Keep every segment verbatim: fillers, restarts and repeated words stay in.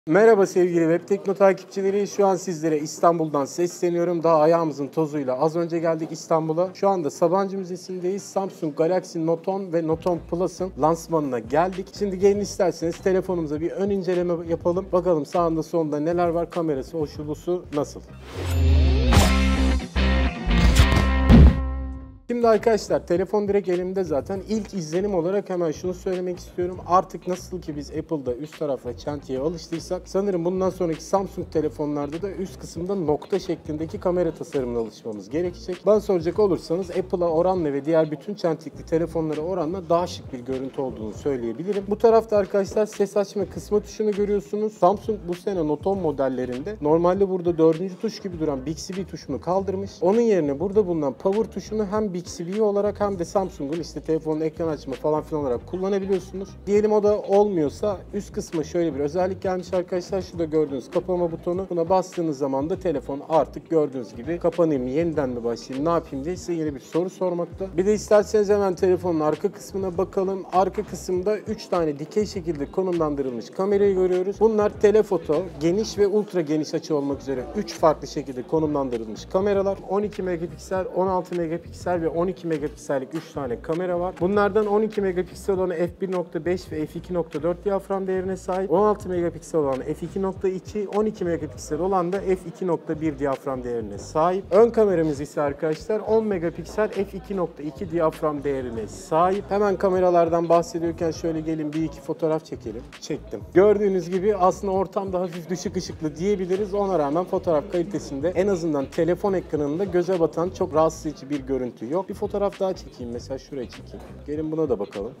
Merhaba sevgili Web Tekno takipçileri. Şu an sizlere İstanbul'dan sesleniyorum. Daha ayağımızın tozuyla az önce geldik İstanbul'a. Şu anda Sabancı Müzesi'ndeyiz. Samsung Galaxy Note on ve Note on Plus'ın lansmanına geldik. Şimdi gelin isterseniz telefonumuza bir ön inceleme yapalım. Bakalım sağında solunda neler var, kamerası, hoşu busu nasıl? Şimdi arkadaşlar telefon direkt elimde zaten. İlk izlenim olarak hemen şunu söylemek istiyorum. Artık nasıl ki biz Apple'da üst tarafa çentiye alıştıysak sanırım bundan sonraki Samsung telefonlarda da üst kısımda nokta şeklindeki kamera tasarımına alışmamız gerekecek. Bana soracak olursanız Apple'a oranla ve diğer bütün çentikli telefonlara oranla daha şık bir görüntü olduğunu söyleyebilirim. Bu tarafta arkadaşlar ses açma kısmı tuşunu görüyorsunuz. Samsung bu sene Note on modellerinde normalde burada dördüncü tuş gibi duran Bixby tuşunu kaldırmış. Onun yerine burada bulunan Power tuşunu hem Bixby olarak hem de Samsung'un işte telefonun ekran açma falan filan olarak kullanabiliyorsunuz. Diyelim o da olmuyorsa üst kısma şöyle bir özellik gelmiş arkadaşlar. Şurada gördüğünüz kapama butonu. Buna bastığınız zaman da telefon artık gördüğünüz gibi kapanayım mı, yeniden mi başlayayım, ne yapayım diye size yeni bir soru sormakta. Bir de isterseniz hemen telefonun arka kısmına bakalım. Arka kısımda üç tane dikey şekilde konumlandırılmış kamerayı görüyoruz. Bunlar telefoto, geniş ve ultra geniş açı olmak üzere üç farklı şekilde konumlandırılmış kameralar. on iki megapiksel, on altı megapiksel ve on iki megapiksellik üç tane kamera var. Bunlardan on iki megapiksel olan f bir nokta beş ve f iki nokta dört diyafram değerine sahip. on altı megapiksel olan f iki nokta iki, on iki megapiksel olan da f iki nokta bir diyafram değerine sahip. Ön kameramız ise arkadaşlar on megapiksel f iki nokta iki diyafram değerine sahip. Hemen kameralardan bahsediyorken şöyle gelin bir iki fotoğraf çekelim. Çektim. Gördüğünüz gibi aslında ortamda hafif düşük ışıklı diyebiliriz. Ona rağmen fotoğraf kalitesinde en azından telefon ekranında göze batan çok rahatsız edici bir görüntü yok. Bir fotoğraf daha çekeyim, mesela şuraya çekeyim. Gelin buna da bakalım.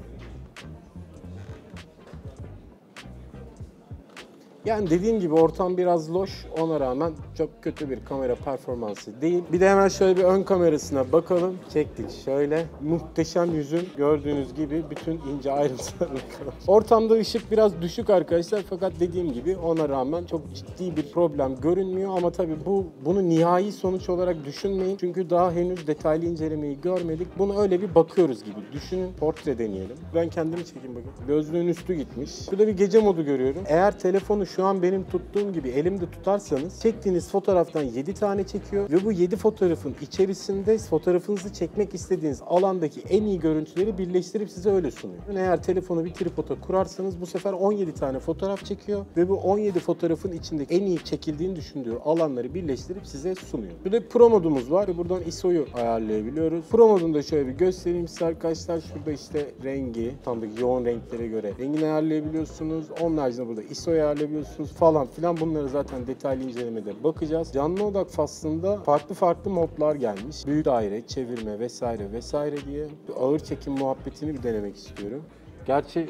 Yani dediğim gibi ortam biraz loş, ona rağmen çok kötü bir kamera performansı değil. Bir de hemen şöyle bir ön kamerasına bakalım. Çektik şöyle. Muhteşem yüzün gördüğünüz gibi bütün ince ayrıntılarına kadar. Ortamda ışık biraz düşük arkadaşlar, fakat dediğim gibi ona rağmen çok ciddi bir problem görünmüyor. Ama tabii bu bunu nihai sonuç olarak düşünmeyin. Çünkü daha henüz detaylı incelemeyi görmedik. Bunu öyle bir bakıyoruz gibi düşünün. Portre deneyelim. Ben kendimi çekeyim bakayım. Gözlüğün üstü gitmiş. Şurada bir gece modu görüyorum. Eğer telefonu şu an benim tuttuğum gibi elimde tutarsanız çektiğiniz fotoğraftan yedi tane çekiyor ve bu yedi fotoğrafın içerisinde fotoğrafınızı çekmek istediğiniz alandaki en iyi görüntüleri birleştirip size öyle sunuyor. Yani eğer telefonu bir tripoda kurarsanız bu sefer on yedi tane fotoğraf çekiyor ve bu on yedi fotoğrafın içindeki en iyi çekildiğini düşündüğü alanları birleştirip size sunuyor. Bir de Pro modumuz var ve buradan I S O'yu ayarlayabiliyoruz. Pro modunu da şöyle bir göstereyim size arkadaşlar. Şurada işte rengi, tam da yoğun renklere göre rengini ayarlayabiliyorsunuz. Onun haricinde burada I S O'yu ayarlayabiliyorsunuz falan filan, bunları zaten detaylı incelemede bakacağız. Canlı odak faslında farklı farklı modlar gelmiş. Büyük daire, çevirme vesaire vesaire diye. Ağır çekim muhabbetini bir denemek istiyorum. Gerçi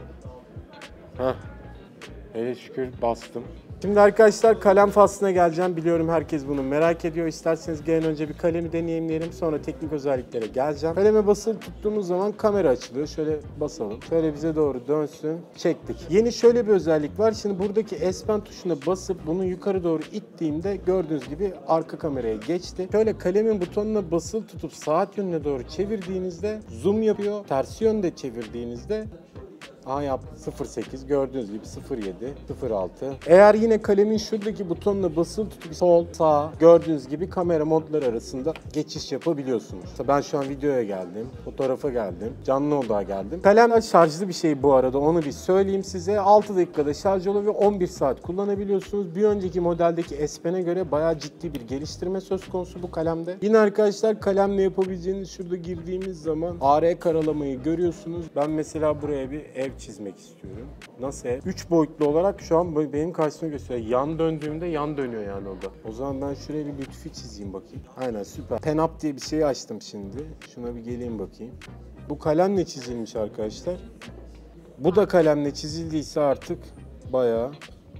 Heh. Hele şükür bastım. Şimdi arkadaşlar kalem faslına geleceğim. Biliyorum herkes bunu merak ediyor. İsterseniz gelin önce bir kalemi deneyimleyelim. Sonra teknik özelliklere geleceğim. Kaleme basılı tuttuğumuz zaman kamera açılıyor. Şöyle basalım. Şöyle bize doğru dönsün. Çektik. Yeni şöyle bir özellik var. Şimdi buradaki S Pen tuşuna basıp bunu yukarı doğru ittiğimde gördüğünüz gibi arka kameraya geçti. Şöyle kalemin butonuna basılı tutup saat yönüne doğru çevirdiğinizde zoom yapıyor. Ters yönde çevirdiğinizde Aha yaptı. sıfır sekiz gördüğünüz gibi sıfır yedi, sıfır altı. Eğer yine kalemin şuradaki butonuna basılı tutup sol, sağ gördüğünüz gibi kamera modları arasında geçiş yapabiliyorsunuz. Ben şu an videoya geldim, fotoğrafa geldim, canlı odağa geldim. Kalem şarjlı bir şey bu arada, onu bir söyleyeyim size. altı dakikada şarj oluyor ve on bir saat kullanabiliyorsunuz. Bir önceki modeldeki S Pen'e göre bayağı ciddi bir geliştirme söz konusu bu kalemde. Yine arkadaşlar kalemle yapabileceğiniz, şurada girdiğimiz zaman A R karalamayı görüyorsunuz. Ben mesela buraya bir ev çizmek istiyorum. Nasıl? üç boyutlu olarak şu an benim karşısına gösteriyor. Yan döndüğümde yan dönüyor yani o da. O zaman ben şuraya bir lütfi çizeyim bakayım. Aynen, süper. Pen-up diye bir şey açtım şimdi. Şuna bir geleyim bakayım. Bu kalemle çizilmiş arkadaşlar. Bu da kalemle çizildiyse artık bayağı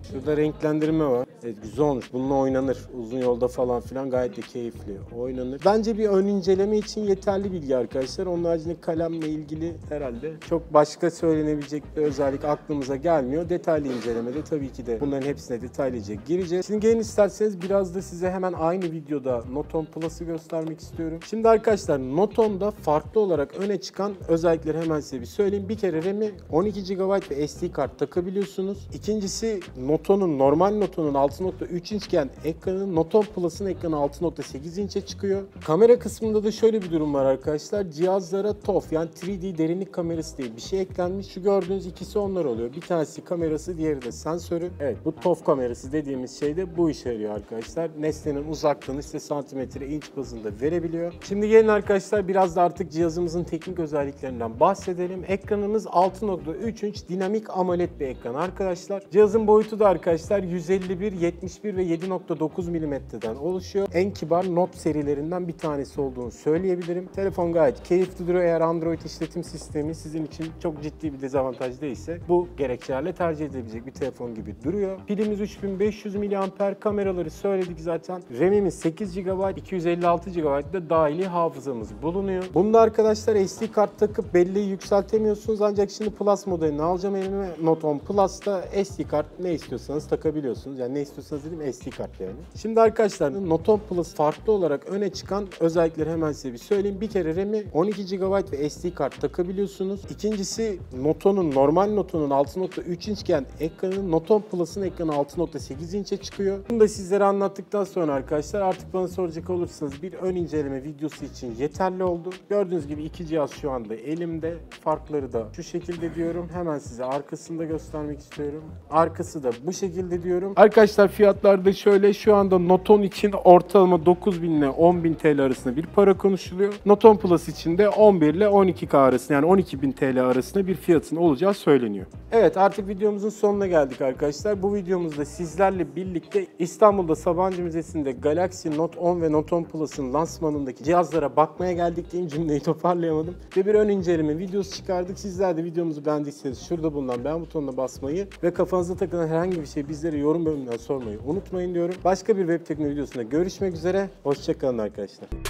Şurada renklendirme var. Evet, güzel olmuş. Bununla oynanır. Uzun yolda falan filan gayet de keyifli. Oynanır. Bence bir ön inceleme için yeterli bilgi arkadaşlar. Onun haricinde kalemle ilgili herhalde çok başka söylenebilecek bir özellik aklımıza gelmiyor. Detaylı incelemede tabii ki de bunların hepsine detaylıca gireceğiz. Şimdi gelin isterseniz biraz da size hemen aynı videoda Note on Plus'ı göstermek istiyorum. Şimdi arkadaşlar Note on'da farklı olarak öne çıkan özellikleri hemen size bir söyleyeyim. Bir kere RAM'i on iki gigabayt ve S D kart takabiliyorsunuz. İkincisi Note on'un normal Note on'un altı nokta üç inçken ekranın Note on Plus'ın ekranı altı nokta sekiz inçe çıkıyor. Kamera kısmında da şöyle bir durum var arkadaşlar. Cihazlara T O F yani üç D derinlik kamerası diye bir şey eklenmiş. Şu gördüğünüz ikisi onlar oluyor. Bir tanesi kamerası, diğeri de sensörü. Evet, bu T O F kamerası dediğimiz şey de bu işe yarıyor arkadaşlar. Nesnenin uzaklığını işte santimetre, inç bazında verebiliyor. Şimdi gelin arkadaşlar biraz da artık cihazımızın teknik özelliklerinden bahsedelim. Ekranımız altı nokta üç inç dinamik AMOLED bir ekran arkadaşlar. Cihazın boyutu da arkadaşlar yüz elli bir, yetmiş bir ve yedi nokta dokuz milimetreden oluşuyor. En kibar Note serilerinden bir tanesi olduğunu söyleyebilirim. Telefon gayet keyifli duruyor. Eğer Android işletim sistemi sizin için çok ciddi bir dezavantaj değilse bu gerekçelerle tercih edilebilecek bir telefon gibi duruyor. Pilimiz üç bin beş yüz miliamper, kameraları söyledik zaten. RAM'imiz sekiz gigabayt, iki yüz elli altı gigabayt da dahili hafızamız bulunuyor. Bunda arkadaşlar S D kart takıp belleği yükseltemiyorsunuz ancak şimdi Plus modelini alacağım elime. Note on Plus'ta S D kart ne istiyorsanız takabiliyorsunuz. Yani ne istiyorsanız dedim S D kart yani. Şimdi arkadaşlar Note on Plus farklı olarak öne çıkan özellikleri hemen size bir söyleyeyim. Bir kere RAM'i on iki gigabayt ve S D kart takabiliyorsunuz. İkincisi Note on'un normal Note on'un altı nokta üç inçken ekranın Note on Plus'ın ekranı altı nokta sekiz inçe çıkıyor. Bunu da sizlere anlattıktan sonra arkadaşlar artık bana soracak olursanız bir ön inceleme videosu için yeterli oldu. Gördüğünüz gibi iki cihaz şu anda elimde. Farkları da şu şekilde diyorum. Hemen size arkasını da göstermek istiyorum. Arkası da bu şekilde diyorum. Arkadaşlar fiyatlar da şöyle. Şu anda Note on için ortalama dokuz bin ile on bin T L arasında bir para konuşuluyor. Note on Plus için de on bir ile on iki K arasında yani on iki bin T L arasında bir fiyatın olacağı söyleniyor. Evet, artık videomuzun sonuna geldik arkadaşlar. Bu videomuzda sizlerle birlikte İstanbul'da Sabancı Müzesi'nde Galaxy Note on ve Note on Plus'ın lansmanındaki cihazlara bakmaya geldik diyeyim, cümleyi toparlayamadım. Ve bir ön inceleme videosu çıkardık. Sizler de videomuzu beğendiyseniz şurada bulunan beğen butonuna basmayı ve kafanıza takılan herhangi bir şey bizlere yorum bölümünden sormayı unutmayın diyorum. Başka bir web teknoloji videosunda görüşmek üzere. Hoşça kalın arkadaşlar.